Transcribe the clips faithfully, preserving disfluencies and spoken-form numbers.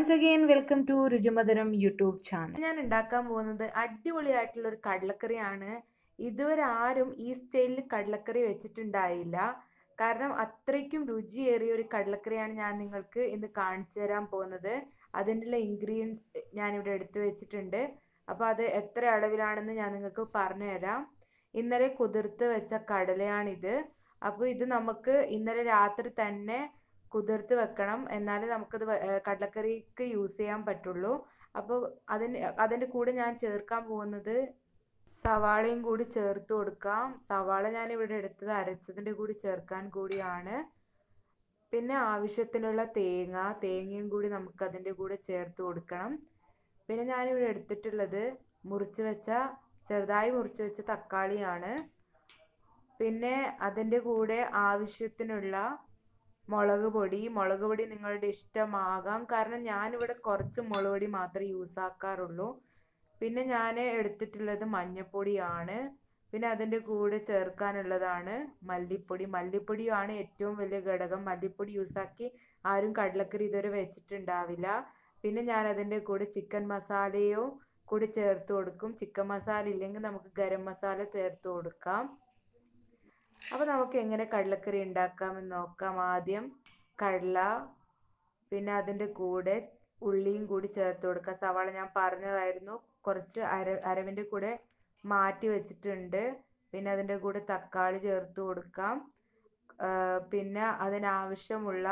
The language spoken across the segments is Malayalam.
Once again welcome to Ruchimadhuram YouTube channel. ഞാൻ ഉണ്ടാക്കാൻ പോകുന്നത് അടിപൊളിയായിട്ടുള്ള ഒരു കടലക്കറിയാണ്. ഇതുവരെ ആരും ഈ സ്റ്റൈലിൽ കടലക്കറി വെച്ചിട്ടുണ്ടായില്ല. കാരണം അത്രയ്ക്കും രുചിയേറിയ ഒരു കടലക്കറിയാണ് ഞാൻ നിങ്ങൾക്ക് ഇന്ന് കാണിച്ചു തരാൻ പോകുന്നത്. അതിനുള്ള ഇൻഗ്രീഡിയൻസ് ഞാനിവിടെ എടുത്തു വെച്ചിട്ടുണ്ട്. അപ്പോൾ അത് എത്ര അളവിലാണെന്ന് ഞാൻ നിങ്ങൾക്ക് പറഞ്ഞു തരാം. ഇന്നലെ കുതിർത്ത് വെച്ച കടലയാണിത്. അപ്പോൾ ഇത് നമുക്ക് ഇന്നലെ രാത്രി തന്നെ കുതിർത്ത് വെക്കണം, എന്നാലേ നമുക്കത് കടലക്കറിക്ക് യൂസ് ചെയ്യാൻ പറ്റുള്ളൂ. അപ്പോൾ അതിന് അതിൻ്റെ കൂടെ ഞാൻ ചേർക്കാൻ പോകുന്നത് സവാളയും കൂടി ചേർത്ത് കൊടുക്കാം. സവാള ഞാനിവിടെ എടുത്തത് അരച്ചതിൻ്റെ കൂടി ചേർക്കാൻ കൂടിയാണ്. പിന്നെ ആവശ്യത്തിനുള്ള തേങ്ങ തേങ്ങയും കൂടി നമുക്കതിൻ്റെ കൂടെ ചേർത്ത് കൊടുക്കണം. പിന്നെ ഞാനിവിടെ എടുത്തിട്ടുള്ളത് മുറിച്ച് വെച്ച ചെറുതായി മുറിച്ച് വെച്ച തക്കാളിയാണ്. പിന്നെ അതിൻ്റെ കൂടെ ആവശ്യത്തിനുള്ള മുളക് പൊടി മുളക് പൊടി നിങ്ങളുടെ ഇഷ്ടമാകാം. കാരണം ഞാനിവിടെ കുറച്ച് മുളക് പൊടി മാത്രമേ യൂസ് ആക്കാറുള്ളൂ. പിന്നെ ഞാൻ എടുത്തിട്ടുള്ളത് മഞ്ഞൾപ്പൊടിയാണ്. പിന്നെ അതിൻ്റെ കൂടെ ചേർക്കാനുള്ളതാണ് മല്ലിപ്പൊടി. മല്ലിപ്പൊടിയാണ് ഏറ്റവും വലിയ ഘടകം. മല്ലിപ്പൊടി യൂസാക്കി ആരും കടലക്കറി ഇതുവരെ വെച്ചിട്ടുണ്ടാവില്ല. പിന്നെ ഞാൻ അതിൻ്റെ കൂടെ ചിക്കൻ മസാലയോ കൂടി ചേർത്ത് കൊടുക്കും. ചിക്കൻ മസാല ഇല്ലെങ്കിൽ നമുക്ക് ഗരം മസാല ചേർത്ത് കൊടുക്കാം. അപ്പോൾ നമുക്ക് എങ്ങനെ കടലക്കറി ഉണ്ടാക്കാമെന്ന് നോക്കാം. ആദ്യം കടല, പിന്നെ അതിൻ്റെ കൂടെ ഉള്ളിയും കൂടി ചേർത്ത് കൊടുക്കുക. സവാള ഞാൻ പറഞ്ഞതായിരുന്നു, കുറച്ച് അര അരവിൻ്റെ കൂടെ മാറ്റി വെച്ചിട്ടുണ്ട്. പിന്നെ അതിൻ്റെ കൂടെ തക്കാളി ചേർത്ത് കൊടുക്കാം. പിന്നെ അതിനാവശ്യമുള്ള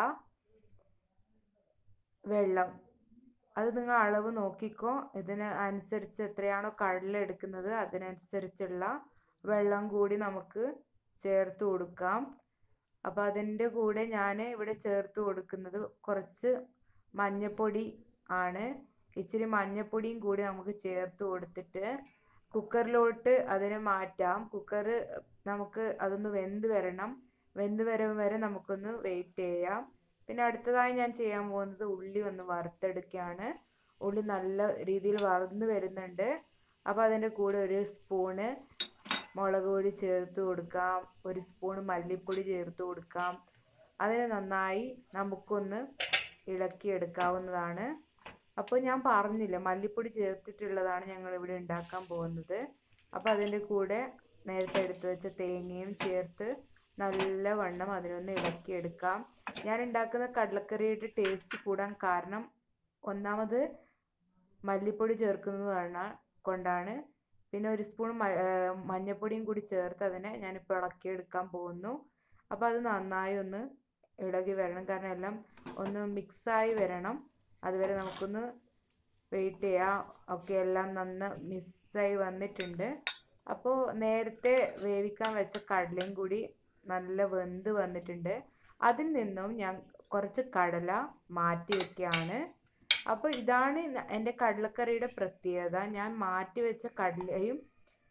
വെള്ളം, അത് നിങ്ങൾ അളവ് നോക്കിക്കോ. ഇതിന് അനുസരിച്ച് എത്രയാണോ കടല എടുക്കുന്നത് അതിനനുസരിച്ചുള്ള വെള്ളം കൂടി നമുക്ക് ചേർത്ത് കൊടുക്കാം. അപ്പോൾ അതിൻ്റെ കൂടെ ഞാൻ ഇവിടെ ചേർത്ത് കൊടുക്കുന്നത് കുറച്ച് മഞ്ഞൾപ്പൊടി ആണ്. ഇച്ചിരി മഞ്ഞൾപ്പൊടിയും കൂടി നമുക്ക് ചേർത്ത് കൊടുത്തിട്ട് കുക്കറിലോട്ട് അതിനെ മാറ്റാം. കുക്കർ നമുക്ക് അതൊന്ന് വെന്ത് വരണം. വെന്ത് വരും വരെ നമുക്കൊന്ന് വെയിറ്റ് ചെയ്യാം. പിന്നെ അടുത്തതായി ഞാൻ ചെയ്യാൻ പോകുന്നത് ഉള്ളി ഒന്ന് വറുത്തെടുക്കുകയാണ്. ഉള്ളി നല്ല രീതിയിൽ വറന്ന് വരുന്നുണ്ട്. അപ്പോൾ അതിൻ്റെ കൂടെ ഒരു സ്പൂണ് മുളക് പൊടി ചേർത്ത് കൊടുക്കാം. ഒരു സ്പൂൺ മല്ലിപ്പൊടി ചേർത്ത് കൊടുക്കാം. അതിനെ നന്നായി നമുക്കൊന്ന് ഇളക്കിയെടുക്കാവുന്നതാണ്. അപ്പോൾ ഞാൻ പറഞ്ഞില്ല, മല്ലിപ്പൊടി ചേർത്തിട്ടുള്ളതാണ് ഞങ്ങൾ ഇവിടെ ഉണ്ടാക്കാൻ പോകുന്നത്. അപ്പോൾ അതിൻ്റെ കൂടെ നേരത്തെ എടുത്ത് വെച്ച തേങ്ങയും ചേർത്ത് നല്ലവണ്ണം അതിനൊന്ന് ഇളക്കിയെടുക്കാം. ഞാൻ ഉണ്ടാക്കുന്ന കടലക്കറിയുടെ ടേസ്റ്റ് കൂടാൻ കാരണം ഒന്നാമത് മല്ലിപ്പൊടി ചേർക്കുന്നതാണ് കൊണ്ടാണ്. പിന്നെ ഒരു സ്പൂൺ മഞ്ഞൾപ്പൊടിയും കൂടി ചേർത്ത് അതിനെ ഞാനിപ്പോൾ ഇളക്കിയെടുക്കാൻ പോകുന്നു. അപ്പോൾ അത് നന്നായി ഒന്ന് ഇളകി വരണം. കാരണം എല്ലാം ഒന്ന് മിക്സായി വരണം. അതുവരെ നമുക്കൊന്ന് വെയിറ്റ് ചെയ്യാം. ഓക്കെ, എല്ലാം നന്ന മിക്സായി വന്നിട്ടുണ്ട്. അപ്പോൾ നേരത്തെ വേവിക്കാൻ വെച്ച കടലയും കൂടി നല്ല വെന്ത് വന്നിട്ടുണ്ട്. അതിൽ നിന്നും ഞാൻ കുറച്ച് കടല മാറ്റി വയ്ക്കുകയാണ്. അപ്പോൾ ഇതാണ് എൻ്റെ കടലക്കറിയുടെ പ്രത്യേകത. ഞാൻ മാറ്റി വെച്ച കടലയും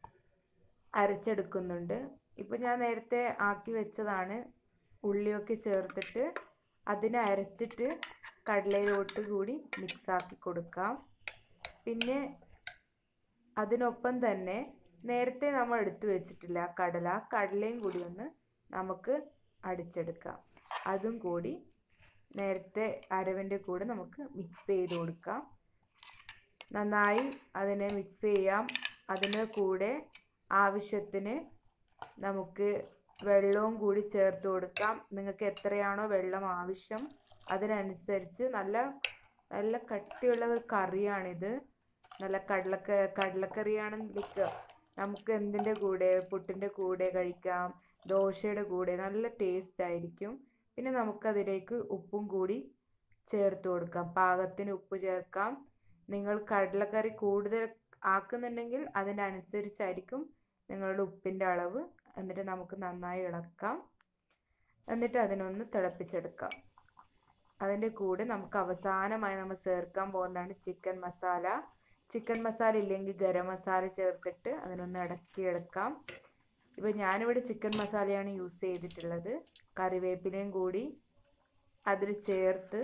അരച്ചെടുക്കുന്നുണ്ട്. ഇപ്പോൾ ഞാൻ നേരത്തെ ആക്കി വെച്ചതാണ്. ഉള്ളിയൊക്കെ ചേർത്തിട്ട് അതിനെ അരച്ചിട്ട് കടലയിലോട്ട് കൂടി മിക്സാക്കി കൊടുക്കാം. പിന്നെ അതിനൊപ്പം തന്നെ നേരത്തെ നമ്മൾ എടുത്തു വെച്ചിട്ടില്ല കടല, കടലയും കൂടി ഒന്ന് നമുക്ക് അടിച്ചെടുക്കാം. അതും കൂടി നേരത്തെ അരവിൻ്റെ കൂടെ നമുക്ക് മിക്സ് ചെയ്ത് കൊടുക്കാം. നന്നായി അതിനെ മിക്സ് ചെയ്യാം. അതിന് കൂടെ ആവശ്യത്തിന് നമുക്ക് വെള്ളവും കൂടി ചേർത്ത് കൊടുക്കാം. നിങ്ങൾക്ക് എത്രയാണോ വെള്ളം ആവശ്യം അതിനനുസരിച്ച്. നല്ല നല്ല കട്ടിയുള്ള ഒരു കറിയാണിത്. നല്ല കടലക്ക കടലക്കറിയാണെങ്കിൽ നമുക്ക് എന്തിൻ്റെ കൂടെ, പുട്ടിൻ്റെ കൂടെ കഴിക്കാം, ദോശയുടെ കൂടെ നല്ല ടേസ്റ്റ് ആയിരിക്കും. പിന്നെ നമുക്കതിലേക്ക് ഉപ്പും കൂടി ചേർത്ത് കൊടുക്കാം. പാകത്തിന് ഉപ്പ് ചേർക്കാം. നിങ്ങൾ കടലക്കറി കൂടുതൽ ആക്കുന്നുണ്ടെങ്കിൽ അതിനനുസരിച്ചായിരിക്കും നിങ്ങളുടെ ഉപ്പിൻ്റെ അളവ്. എന്നിട്ട് നമുക്ക് നന്നായി ഇളക്കാം. എന്നിട്ട് അതിനൊന്ന് തിളപ്പിച്ചെടുക്കാം. അതിൻ്റെ കൂടെ നമുക്ക് അവസാനമായി നമ്മൾ ചേർക്കാൻ പോകുന്നതാണ് ചിക്കൻ മസാല. ചിക്കൻ മസാല ഇല്ലെങ്കിൽ ഗരം മസാല ചേർത്തിട്ട് അതിനൊന്ന് ഇളക്കിയെടുക്കാം. ഇപ്പോൾ ഞാനിവിടെ ചിക്കൻ മസാലയാണ് യൂസ് ചെയ്തിട്ടുള്ളത്. കറിവേപ്പിലയും കൂടി അതിൽ ചേർത്ത്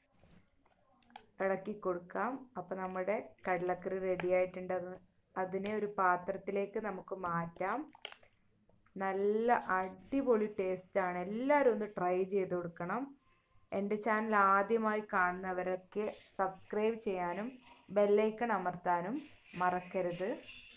ഇളക്കി കൊടുക്കാം. അപ്പോൾ നമ്മുടെ കടലക്കറി റെഡി ആയിട്ടുണ്ട്. അത് അതിനെ ഒരു പാത്രത്തിലേക്ക് നമുക്ക് മാറ്റാം. നല്ല അടിപൊളി ടേസ്റ്റാണ്. എല്ലാവരും ഒന്ന് ട്രൈ ചെയ്ത് കൊടുക്കണം. എൻ്റെ ചാനൽ ആദ്യമായി കാണുന്നവരൊക്കെ സബ്സ്ക്രൈബ് ചെയ്യാനും ബെല്ലൈക്കൺ അമർത്താനും മറക്കരുത്.